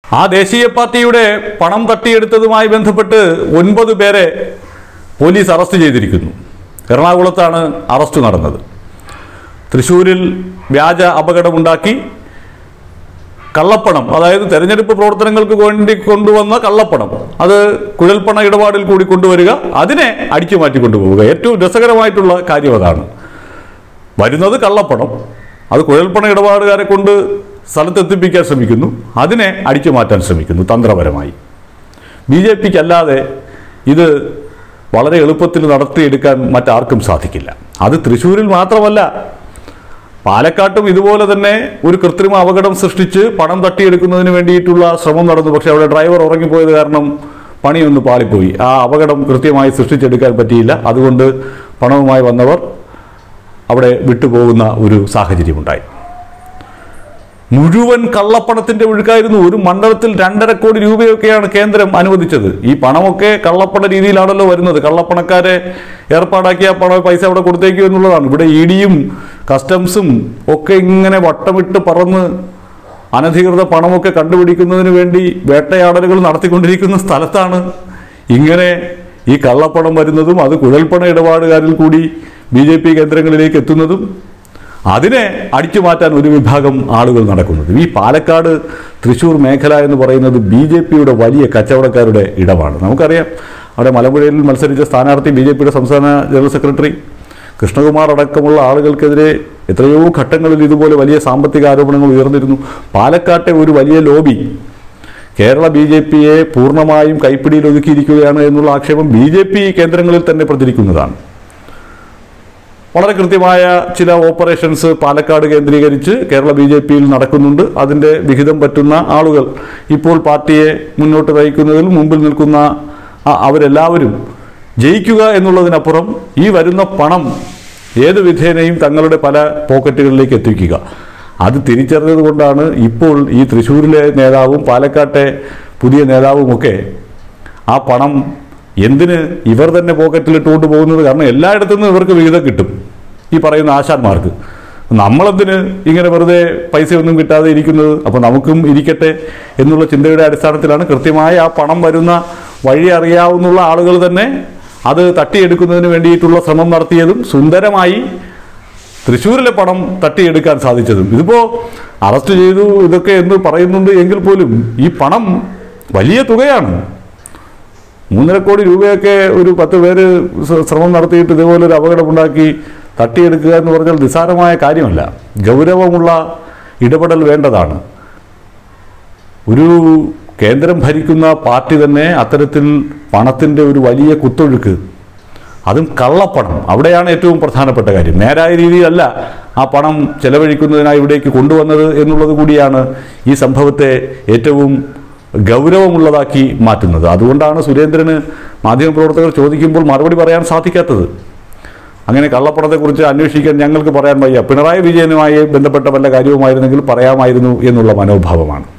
ആ ദേശീയ പാർട്ടിയുടെ പണം തട്ടിയെടുത്തതുമായി ബന്ധപ്പെട്ട് 9 പേരെ പോലീസ് അറസ്റ്റ് ചെയ്തിരിക്കുന്നു. എറണാകുളത്താണ് അറസ്റ്റ് നടന്നത്. തൃശ്ശൂരിൽ വ്യാജ അപകടമുണ്ടാക്കി കള്ളപ്പണം, അതായത് തെരഞ്ഞെടുപ്പ് പ്രവർത്തനങ്ങൾക്ക് വേണ്ടി കൊണ്ടുവന്ന കള്ളപ്പണം, അത് കുഴൽപ്പണ ഇടപാടിൽ കൂടി കൊണ്ടുവരിക, അതിനെ അടിച്ചു മാറ്റി കൊണ്ടുപോവുക. ഏറ്റവും രസകരമായിട്ടുള്ള കാര്യം അതാണ്. വരുന്നത് കള്ളപ്പണം, അത് കുഴൽപ്പണ ഇടപാടുകാരെ കൊണ്ട് സ്ഥലത്തെത്തിപ്പിക്കാൻ ശ്രമിക്കുന്നു, അതിനെ അടിച്ചു മാറ്റാൻ ശ്രമിക്കുന്നു തന്ത്രപരമായി. BJPക്ക് അല്ലാതെ ഇത് വളരെ എളുപ്പത്തിൽ നടത്തിയെടുക്കാൻ മറ്റാർക്കും സാധിക്കില്ല. അത് തൃശ്ശൂരിൽ മാത്രമല്ല, പാലക്കാട്ടും ഇതുപോലെ തന്നെ ഒരു കൃത്രിമ അപകടം സൃഷ്ടിച്ച് പണം തട്ടിയെടുക്കുന്നതിന് വേണ്ടിയിട്ടുള്ള ശ്രമം നടന്നു. പക്ഷേ അവിടെ ഡ്രൈവർ ഉറങ്ങിപ്പോയത് കാരണം പണിയൊന്ന് പാളിപ്പോയി. ആ അപകടം കൃത്യമായി സൃഷ്ടിച്ചെടുക്കാൻ പറ്റിയില്ല. അതുകൊണ്ട് പണവുമായി വന്നവർ അവിടെ വിട്ടുപോകുന്ന ഒരു സാഹചര്യമുണ്ടായി. മുഴുവൻ കള്ളപ്പണത്തിന്റെ ഒഴുക്കായിരുന്നു. ഒരു മണ്ഡലത്തിൽ 2.5 കോടി രൂപയൊക്കെയാണ് കേന്ദ്രം അനുവദിച്ചത്. ഈ പണമൊക്കെ കള്ളപ്പണ രീതിയിലാണല്ലോ വരുന്നത്. കള്ളപ്പണക്കാരെ ഏർപ്പാടാക്കിയ പൈസ അവിടെ കൊടുത്തേക്കും എന്നുള്ളതാണ്. ഇവിടെ EDയും കസ്റ്റംസും ഒക്കെ ഇങ്ങനെ വട്ടമിട്ട് പറന്ന് അനധികൃത പണമൊക്കെ കണ്ടുപിടിക്കുന്നതിന് വേണ്ടി വേട്ടയാടലുകൾ നടത്തിക്കൊണ്ടിരിക്കുന്ന സ്ഥലത്താണ് ഇങ്ങനെ ഈ കള്ളപ്പണം വരുന്നതും അത് കുഴൽപ്പണ ഇടപാടുകാരിൽ കൂടി BJP കേന്ദ്രങ്ങളിലേക്ക് എത്തുന്നതും അതിനെ അടിച്ചു മാറ്റാൻ ഒരു വിഭാഗം ആളുകൾ നടക്കുന്നത്. ഈ പാലക്കാട് തൃശ്ശൂർ മേഖല എന്ന് പറയുന്നത് BJPയുടെ വലിയ കച്ചവടക്കാരുടെ ഇടമാണ്. നമുക്കറിയാം, അവിടെ മലമ്പുഴയിൽ മത്സരിച്ച സ്ഥാനാർത്ഥി BJPയുടെ സംസ്ഥാന ജനറൽ സെക്രട്ടറി കൃഷ്ണകുമാർ അടക്കമുള്ള ആളുകൾക്കെതിരെ എത്രയോ ഘട്ടങ്ങളിൽ ഇതുപോലെ വലിയ സാമ്പത്തിക ആരോപണങ്ങൾ ഉയർന്നിരുന്നു. പാലക്കാട്ടെ ഒരു വലിയ ലോബി കേരള BJPയെ പൂർണ്ണമായും കൈപ്പിടിയിൽ ഒതുക്കിയിരിക്കുകയാണ് എന്നുള്ള ആക്ഷേപം BJP കേന്ദ്രങ്ങളിൽ തന്നെ പ്രചരിക്കുന്നതാണ്. വളരെ കൃത്യമായ ചില ഓപ്പറേഷൻസ് പാലക്കാട് കേന്ദ്രീകരിച്ച് കേരള BJPയിൽ നടക്കുന്നുണ്ട്. അതിൻ്റെ വിഹിതം പറ്റുന്ന ആളുകൾ ഇപ്പോൾ പാർട്ടിയെ മുന്നോട്ട് നയിക്കുന്നതിൽ മുമ്പിൽ നിൽക്കുന്ന അവരെല്ലാവരും ജയിക്കുക എന്നുള്ളതിനപ്പുറം ഈ വരുന്ന പണം ഏത് വിധേനയും തങ്ങളുടെ പല പോക്കറ്റുകളിലേക്ക് എത്തിക്കുക, അത് തിരിച്ചറിഞ്ഞത് കൊണ്ടാണ് ഇപ്പോൾ ഈ തൃശ്ശൂരിലെ നേതാവും പാലക്കാട്ടെ പുതിയ നേതാവുമൊക്കെ ആ പണം എന്തിന് ഇവർ തന്നെ പോക്കറ്റിലിട്ടുകൊണ്ട് പോകുന്നത്. കാരണം എല്ലായിടത്തു നിന്നും ഇവർക്ക് വിഹിതം കിട്ടും, ഈ പറയുന്ന ആശാന്മാർക്ക്. നമ്മളെന്തിന് ഇങ്ങനെ വെറുതെ പൈസയൊന്നും കിട്ടാതെ ഇരിക്കുന്നത്, അപ്പോൾ നമുക്കും ഇരിക്കട്ടെ എന്നുള്ള ചിന്തയുടെ അടിസ്ഥാനത്തിലാണ് കൃത്യമായി ആ പണം വരുന്ന വഴി അറിയാവുന്ന ആളുകൾ തന്നെ അത് തട്ടിയെടുക്കുന്നതിന് വേണ്ടിയിട്ടുള്ള ശ്രമം നടത്തിയതും സുന്ദരമായി തൃശ്ശൂരിലെ പണം തട്ടിയെടുക്കാൻ സാധിച്ചതും. ഇതിപ്പോൾ അറസ്റ്റ് ചെയ്തു ഇതൊക്കെ എന്ന് പറയുന്നുണ്ട് എങ്കിൽ പോലും ഈ പണം വലിയ തുകയാണ്. 3.5 കോടി രൂപയൊക്കെ ഒരു 10 പേര് ശ്രമം നടത്തിയിട്ട് ഇതുപോലൊരു അപകടമുണ്ടാക്കി തട്ടിയെടുക്കുക എന്ന് പറഞ്ഞാൽ നിസ്സാരമായ കാര്യമല്ല. ഗൗരവമുള്ള ഇടപെടൽ വേണ്ടതാണ്. ഒരു കേന്ദ്രം ഭരിക്കുന്ന പാർട്ടി തന്നെ അത്തരത്തിൽ പണത്തിൻ്റെ ഒരു വലിയ കുത്തൊഴുക്ക്, അതും കള്ളപ്പണം, അവിടെയാണ് ഏറ്റവും പ്രധാനപ്പെട്ട കാര്യം. നേരായ രീതിയിലല്ല ആ പണം ചെലവഴിക്കുന്നതിനായി ഇവിടേക്ക് കൊണ്ടുവന്നത് എന്നുള്ളത് കൂടിയാണ് ഈ സംഭവത്തെ ഏറ്റവും ഗൗരവമുള്ളതാക്കി മാറ്റുന്നത്. അതുകൊണ്ടാണ് സുരേന്ദ്രന് മാധ്യമപ്രവർത്തകർ ചോദിക്കുമ്പോൾ മറുപടി പറയാൻ സാധിക്കാത്തത്. അങ്ങനെ കള്ളപ്പണത്തെക്കുറിച്ച് അന്വേഷിക്കാൻ ഞങ്ങൾക്ക് പറയാൻ വയ്യ, പിണറായി വിജയനുമായി ബന്ധപ്പെട്ട വല്ല കാര്യവുമായിരുന്നെങ്കിൽ പറയാമായിരുന്നു എന്നുള്ള മനോഭാവമാണ്.